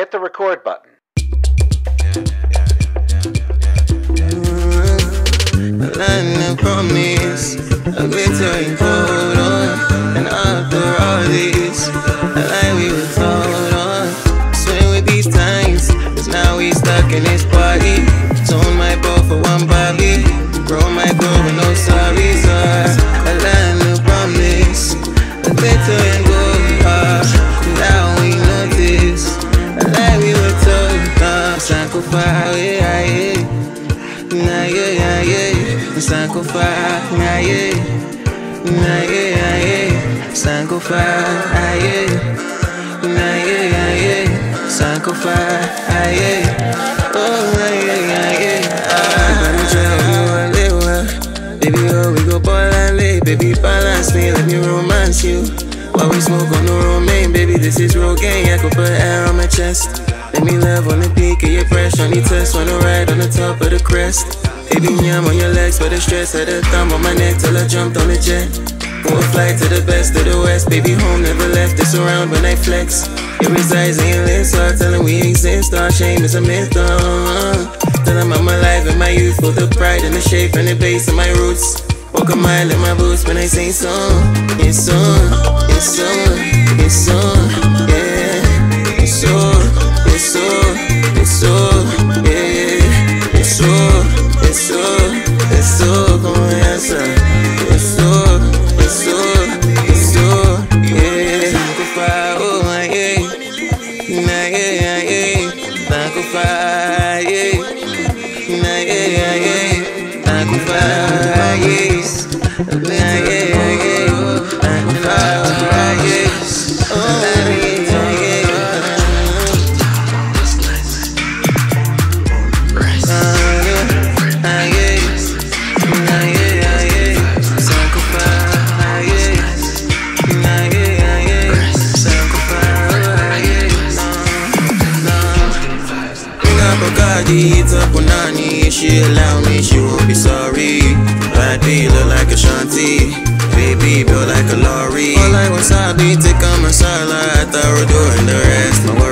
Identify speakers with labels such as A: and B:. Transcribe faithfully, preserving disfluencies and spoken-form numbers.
A: hit the record button.
B: I promise a glittering photo, and after all this, I like we were told on. Swing with these times, cause now we stuck in this party. Tone my bow for one Bobby, grow my girl with no sorry, so I like no promise a glittering photo. Now we notice, I like we were told on. Sacrifice, yeah, yeah. Nah, yeah, yeah, yeah. Sacrifice, nah, yeah. Nah, yeah, yeah, yeah. Sacrifice, ah, yeah. Nah, yeah, yeah, yeah. Sacrifice, ah, yeah. Oh, nah, yeah, yeah, yeah. Ah, I'm trying to live well. Baby, oh, we go ball and lay. Baby, balance me, let me romance you. While we smoke on the romaine, baby, this is real gang. I could put air on my chest. Let me love on the peak of your breast. On the test, wanna ride on the top of the crest. Baby, me, I'm on your legs for the stress. Had a thumb on my neck till I jumped on the jet. Go a flight to the best of the west. Baby, home never left this around when I flex. It resides in your lips, so I tell them we exist. Our shame is a myth, uh Tell them I'm alive in my youth, full of pride in the shape and the base of my roots. Walk a mile in my boots when I sing song. It's on, it's on, it's on, yeah. It's on, it's on, it's on, yeah. It's on. It's so, it's so, come on, answer. It's so, it's so, it's so, yeah. Sacrifice, oh my, yeah. Nah, yeah, yeah, yeah. Sacrifice, yeah. Nah, yeah, yeah, yeah. Sacrifice, yes. Nah, yeah, yeah, yeah. Sacrifice, yes. Oh, yeah, yeah, yeah. It's up on Nani, she allow me, she won't be sorry. Bad B look like a shanty, baby built like a lorry. All like wasabi, take on masala, I thought we're doing the rest.